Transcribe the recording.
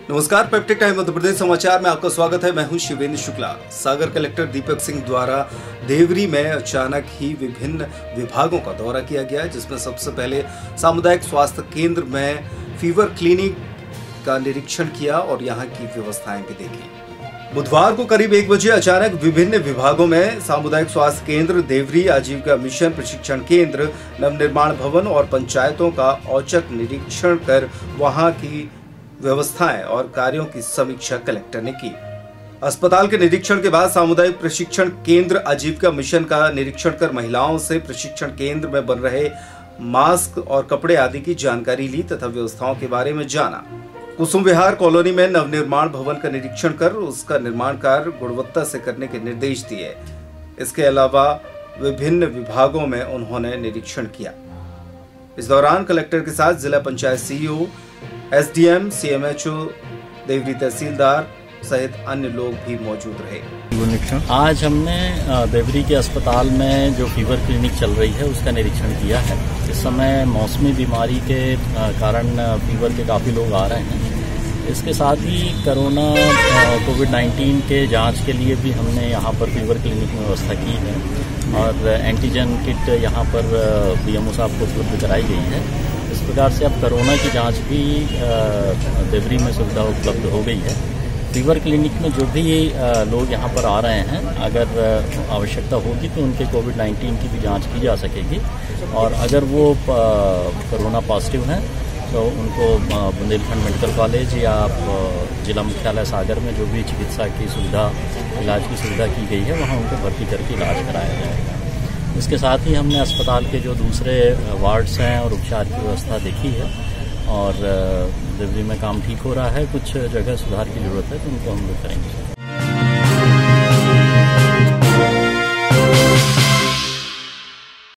नमस्कार, peptic time Madhya Pradesh समाचार में आपका स्वागत है। मैं हूं शिवेंद्र शुक्ला। सागर कलेक्टर दीपक सिंह द्वारा देवरी में अचानक ही विभिन्न विभागों का दौरा किया गया, जिसमें सबसे पहले सामुदायिक स्वास्थ्य केंद्र में फीवर क्लिनिक का निरीक्षण किया और यहां की व्यवस्थाएं भी देखी। बुधवार को करीब 1 बजे अचानक विभिन्न विभागों में सामुदायिक स्वास्थ्य केंद्र, देवरी आजीविका मिशन प्रशिक्षण केंद्र, नवनिर्माण भवन और पंचायतों का औचक निरीक्षण कर वहां की व्यवस्थाएं और कार्यों की समीक्षा कलेक्टर ने की। अस्पताल के निरीक्षण के बाद सामुदायिक प्रशिक्षण केंद्र, आजीविका मिशन का निरीक्षण कर महिलाओं से प्रशिक्षण केंद्र में बन रहे मास्क और कपड़े आदि की जानकारी ली तथा व्यवस्थाओं के बारे में जाना। कुसुम विहार कॉलोनी में नवनिर्माण भवन का निरीक्षण कर उसका निर्माण कार्य गुणवत्ता से करने के निर्देश दिए। इसके अलावा विभिन्न विभागों में उन्होंने निरीक्षण किया। इस दौरान कलेक्टर के साथ जिला panchayat CEO, SDM, CMHO, Deori तहसीलदार सहित अन्य लोग भी मौजूद रहे। आज हमने देवरी के अस्पताल में जो फीवर क्लिनिक चल रही है उसका निरीक्षण किया है। इस समय मौसमी बीमारी के कारण फीवर के काफ़ी लोग आ रहे हैं। इसके साथ ही कोरोना कोविड-19 के जांच के लिए भी हमने यहाँ पर फीवर क्लिनिक में व्यवस्था की है और एंटीजन किट यहाँ पर बीएमओ साहब को उपलब्ध कराई गई है। इस प्रकार से अब कोरोना की जांच भी देवरी में सुविधा उपलब्ध हो गई है। फीवर क्लिनिक में जो भी लोग यहाँ पर आ रहे हैं, अगर आवश्यकता होगी तो उनके कोविड-19 की भी जांच की जा सकेगी और अगर वो कोरोना पॉजिटिव हैं तो उनको बुंदेलखंड मेडिकल कॉलेज या जिला मुख्यालय सागर में जो भी चिकित्सा की सुविधा, इलाज की सुविधा की गई है, वहाँ उनको भर्ती करके इलाज कराया जाएगा। इसके साथ ही हमने अस्पताल के जो दूसरे वार्ड्स हैं और उपचार की व्यवस्था देखी है और देवरी में काम ठीक हो रहा है। कुछ जगह सुधार की जरूरत है तो उनको हम लोग करेंगे।